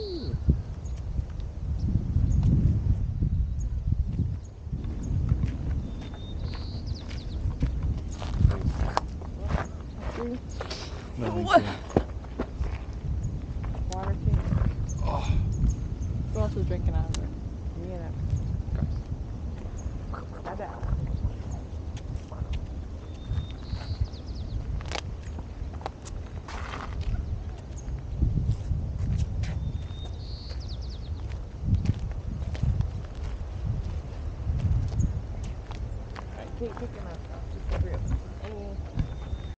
No, thank What? you. Water king. Oh. Who else was drinking out of it? Me and him. My dad. Alright, keep picking